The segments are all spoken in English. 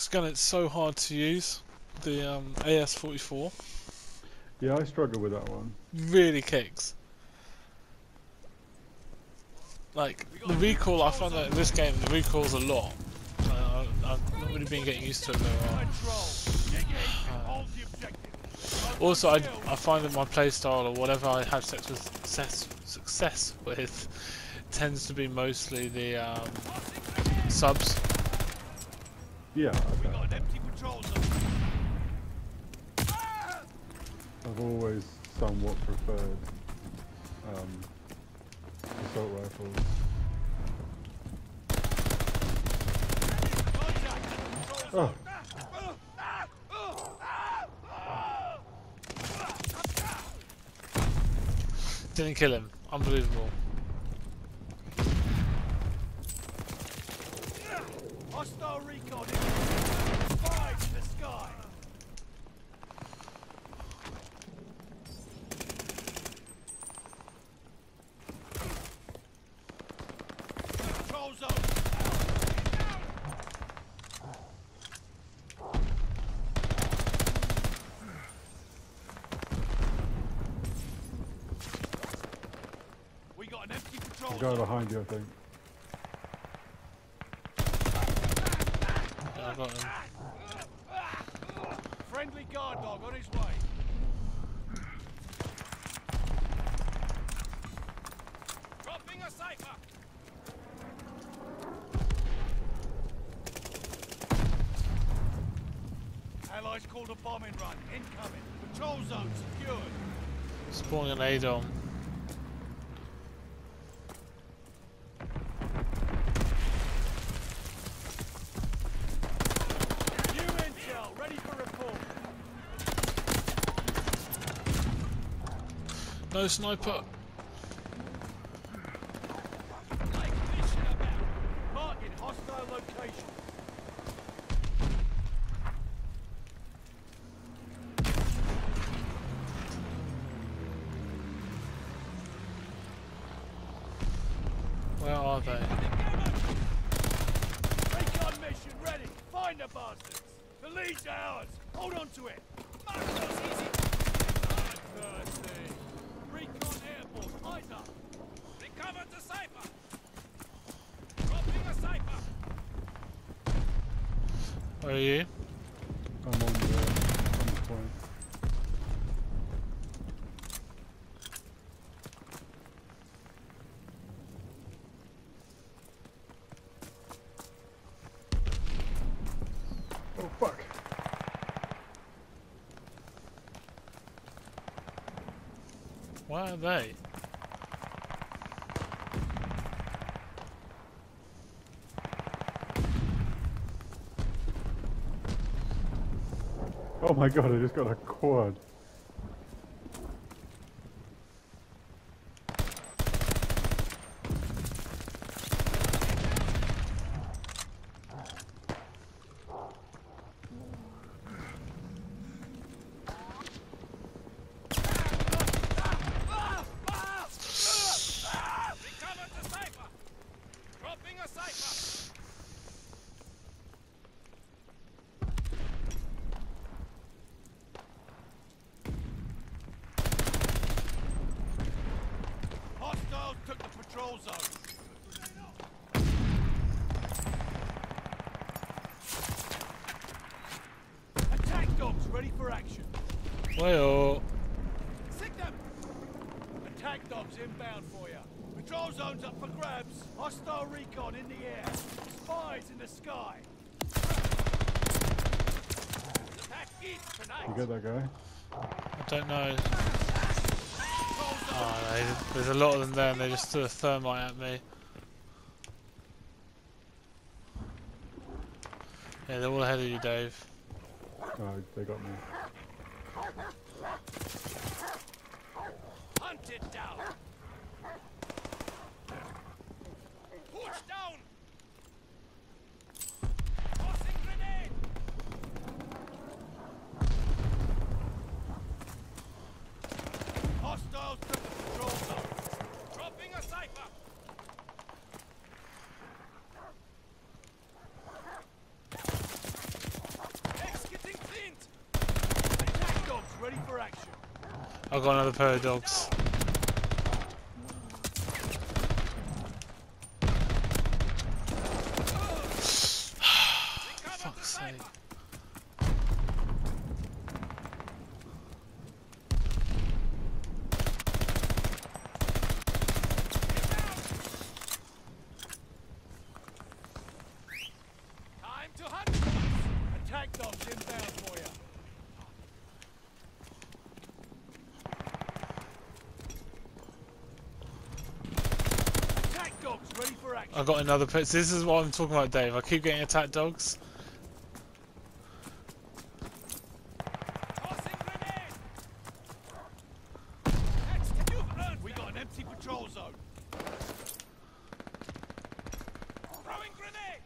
This gun, it's so hard to use. The AS-44 Yeah, I struggle with that one. really kicks. Like the recoil, I find that in this game the recoil's a lot. I've not really been getting used to it very well. Also, I find that my playstyle or whatever I have success with tends to be mostly the subs. Yeah, We got an empty patrol zone. I've always somewhat preferred assault rifles. Oh, Didn't kill him. Unbelievable. Hostile recon in. Five in the sky. Control zone. We got an empty patrol the guy zone. behind you, I think. Yeah, I got him. Friendly guard dog on his way. Dropping a cipher. Allies called a bombing run. Incoming. Patrol zone secured. Spawning an ADOM. New intel. Ready for report. No sniper. Like mission about. Marking hostile location. Where are they? Recon mission ready. Find the bastards. The lead's ours. Hold on to it. Mark those easy. Bloodthirsty. Recon airborne. Eyes up. Recovered the cipher. Dropping a cipher. Where are you? I'm on the point. Oh fuck! Where are they? Oh my god, I just got a quad. Recovered the cipher. Dropping a cipher. Hostiles took the patrol zone. Attack dogs ready for action. Well, Sick them! Attack dogs inbound for you. Patrol zone's up for grabs. Hostile recon in the air. Spies in the sky. Attack east tonight. You get that guy? I don't know. Patrol zone. Oh, there's a lot of them there and they just threw a thermite at me. Yeah, they're all ahead of you, Dave. Oh, they got me. Hunted down. Push down. Tossing grenade. Hostiles took the patrol zone. Dropping a cipher. I got another pair of dogs. Fuck's sake. Time to hunt. Attack dogs inbound for you. Attack dogs ready for action. I got another pair. This is what I'm talking about, Dave. I keep getting attack dogs. Tossing grenade. You've earned. We got an empty patrol zone. Throwing grenade.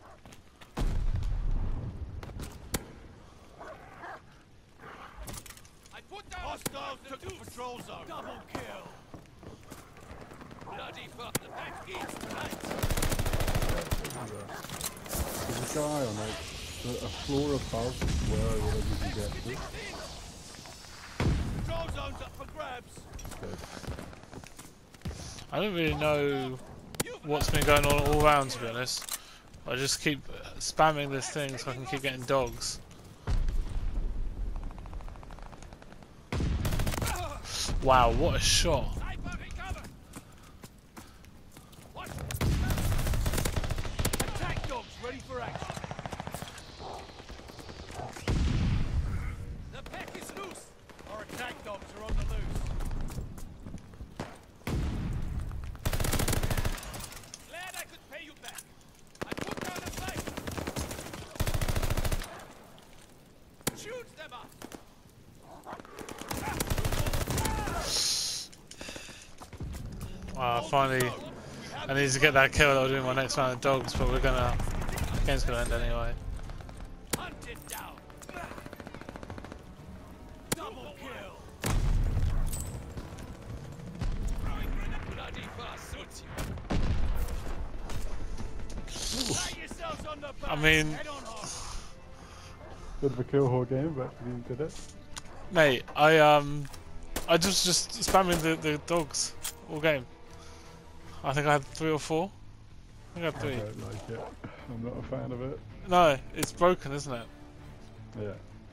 I put down hostiles took the patrol zone. Double kill. Bloody fuck, the back is tight. There's a guy on like a floor above where whatever you can get to. Patrol zone's up for grabs. Okay. I don't really know what's been going on all round, to be honest. I just keep spamming this thing so I can keep getting dogs. Wow, what a shot. Sniper recover. What? Attack dogs ready for action. The pack is loose. Our attack dogs are on the loose. Glad I could pay you back. I put down a fight. Shoot them up. Finally, I need to get that kill that I'll do in my next round of dogs, but the game's gonna end anyway. Hunt it down. Double kill. Throwing grenade. Bloody fast suits you. Pat yourselves on the back. I mean, Head on home. Bit of a kill whore game, but you did it. mate, I just spamming the dogs all game. I think I had 3 or 4. I think I had I 3. don't like it. I'm not a fan of it. No, it's broken, isn't it? Yeah.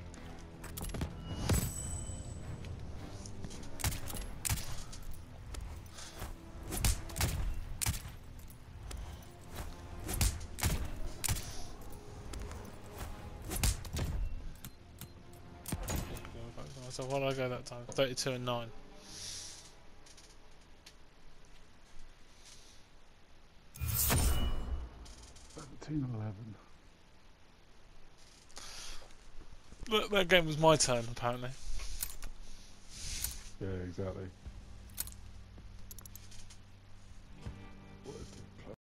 So what did I go that time? 32 and 9. Team 11. Look, that game was my turn, apparently. Yeah, exactly.